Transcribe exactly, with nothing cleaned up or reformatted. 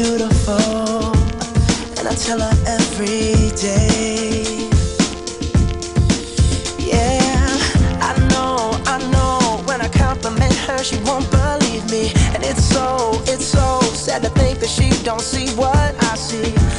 beautiful, and I tell her every day. Yeah, I know, I know, when I compliment her she won't believe me. And it's so, it's so sad to think that she don't see what I see.